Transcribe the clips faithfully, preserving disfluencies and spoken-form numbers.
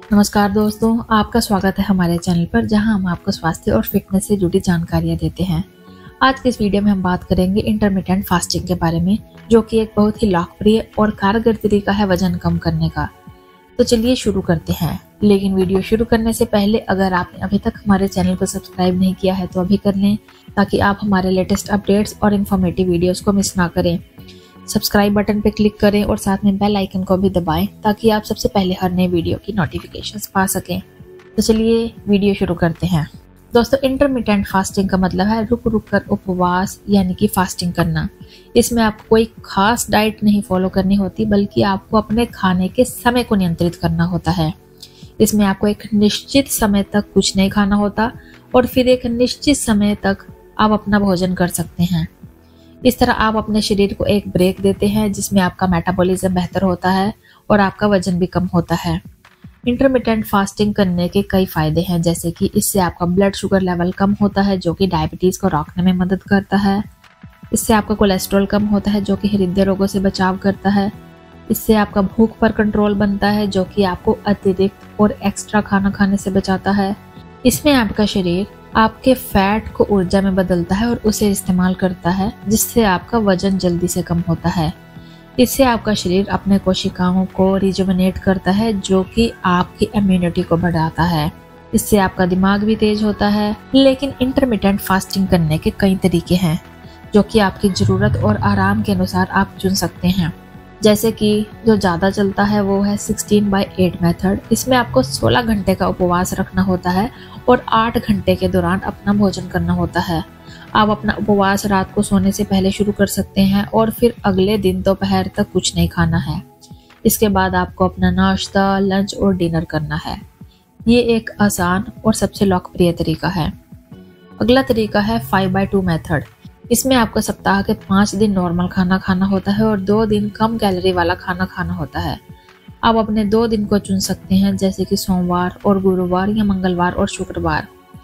नमस्कार दोस्तों, आपका स्वागत है हमारे चैनल पर जहां हम आपको स्वास्थ्य और फिटनेस से जुड़ी जानकारियां देते हैं। आज के इस वीडियो में हम बात करेंगे इंटरमिटेंट फास्टिंग के बारे में, जो कि एक बहुत ही लोकप्रिय और कारगर तरीका है वजन कम करने का। तो चलिए शुरू करते हैं। लेकिन वीडियो शुरू करने से पहले अगर आपने अभी तक हमारे चैनल को सब्सक्राइब नहीं किया है तो अभी कर लें, ताकि आप हमारे लेटेस्ट अपडेट्स और इन्फॉर्मेटिव वीडियोस को मिस ना करें। सब्सक्राइब बटन पर क्लिक करें और साथ में बेल आइकन को भी दबाएं, ताकि आप सबसे पहले हर नए वीडियो की नोटिफिकेशंस पा सकें। तो चलिए वीडियो शुरू करते हैं। दोस्तों, इंटरमिटेंट फास्टिंग का मतलब है रुक रुक कर उपवास यानी कि फास्टिंग करना। इसमें आपको कोई खास डाइट नहीं फॉलो करनी होती, बल्कि आपको अपने खाने के समय को नियंत्रित करना होता है। इसमें आपको एक निश्चित समय तक कुछ नहीं खाना होता और फिर एक निश्चित समय तक आप अपना भोजन कर सकते हैं। इस तरह आप अपने शरीर को एक ब्रेक देते हैं, जिसमें आपका मेटाबॉलिज्म बेहतर होता है और आपका वजन भी कम होता है। इंटरमिटेंट फास्टिंग करने के कई फायदे हैं, जैसे कि इससे आपका ब्लड शुगर लेवल कम होता है, जो कि डायबिटीज को रोकने में मदद करता है। इससे आपका कोलेस्ट्रॉल कम होता है, जो कि हृदय रोगों से बचाव करता है। इससे आपका भूख पर कंट्रोल बनता है, जो कि आपको अतिरिक्त और एक्स्ट्रा खाना खाने से बचाता है। इसमें आपका शरीर आपके फैट को ऊर्जा में बदलता है और उसे इस्तेमाल करता है, जिससे आपका वजन जल्दी से कम होता है। इससे आपका शरीर अपने कोशिकाओं को रिजुवनेट करता है, जो कि आपकी इम्यूनिटी को बढ़ाता है। इससे आपका दिमाग भी तेज होता है। लेकिन इंटरमिटेंट फास्टिंग करने के कई तरीके हैं, जो कि आपकी जरूरत और आराम के अनुसार आप चुन सकते हैं। जैसे कि जो ज़्यादा चलता है वो है सिक्सटीन बाई एट मेथड। इसमें आपको सोलह घंटे का उपवास रखना होता है और आठ घंटे के दौरान अपना भोजन करना होता है। आप अपना उपवास रात को सोने से पहले शुरू कर सकते हैं और फिर अगले दिन दोपहर तक कुछ नहीं खाना है। इसके बाद आपको अपना नाश्ता, लंच और डिनर करना है। ये एक आसान और सबसे लोकप्रिय तरीका है। अगला तरीका है फाइव बाई टू मेथड। इसमें आपको सप्ताह के पाँच दिन नॉर्मल खाना खाना होता है और दो दिन कम कैलोरी वाला खाना खाना होता है। आप अपने दो दिन को चुन सकते हैं, जैसे कि सोमवार और गुरुवार या मंगलवार और शुक्रवार।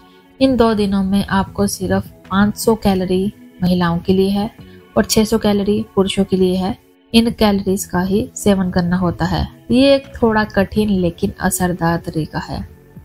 इन दो दिनों में आपको सिर्फ पाँच सौ कैलोरी महिलाओं के लिए है और छह सौ कैलोरी पुरुषों के लिए है। इन कैलोरीज का ही सेवन करना होता है। ये एक थोड़ा कठिन लेकिन असरदार तरीका है।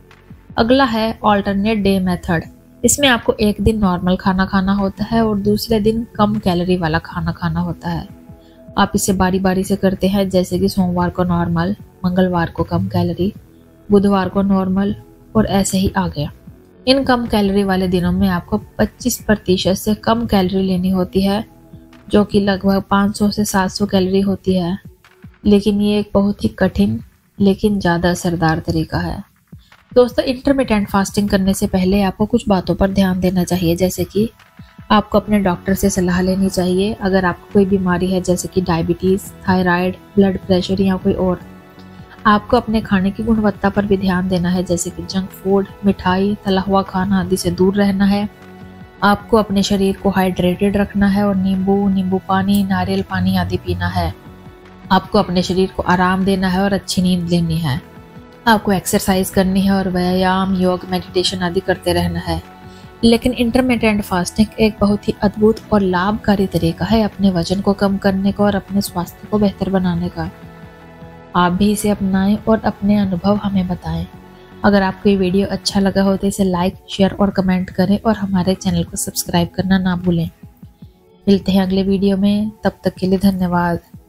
अगला है ऑल्टरनेट डे मेथड। इसमें आपको एक दिन नॉर्मल खाना खाना होता है और दूसरे दिन कम कैलोरी वाला खाना खाना होता है। आप इसे बारी बारी से करते हैं, जैसे कि सोमवार को नॉर्मल, मंगलवार को कम कैलोरी, बुधवार को नॉर्मल और ऐसे ही आगे। इन कम कैलोरी वाले दिनों में आपको पच्चीस प्रतिशत से कम कैलोरी लेनी होती है, जो कि लगभग पाँच सौ से सात सौ कैलोरी होती है। लेकिन ये एक बहुत ही कठिन लेकिन ज़्यादा असरदार तरीका है। दोस्तों, इंटरमिटेंट फास्टिंग करने से पहले आपको कुछ बातों पर ध्यान देना चाहिए, जैसे कि आपको अपने डॉक्टर से सलाह लेनी चाहिए अगर आपको कोई बीमारी है, जैसे कि डायबिटीज़, थायराइड, ब्लड प्रेशर या कोई और। आपको अपने खाने की गुणवत्ता पर भी ध्यान देना है, जैसे कि जंक फूड, मिठाई, तला हुआ खाना आदि से दूर रहना है। आपको अपने शरीर को हाइड्रेटेड रखना है और नींबू नींबू पानी, नारियल पानी आदि पीना है। आपको अपने शरीर को आराम देना है और अच्छी नींद लेनी है। आपको एक्सरसाइज करनी है और व्यायाम, योग, मेडिटेशन आदि करते रहना है। लेकिन इंटरमिटेंट फास्टिंग एक बहुत ही अद्भुत और लाभकारी तरीका है अपने वजन को कम करने का और अपने स्वास्थ्य को बेहतर बनाने का। आप भी इसे अपनाएं और अपने अनुभव हमें बताएं। अगर आपको ये वीडियो अच्छा लगा हो तो इसे लाइक, शेयर और कमेंट करें और हमारे चैनल को सब्सक्राइब करना ना भूलें। मिलते हैं अगले वीडियो में, तब तक के लिए धन्यवाद।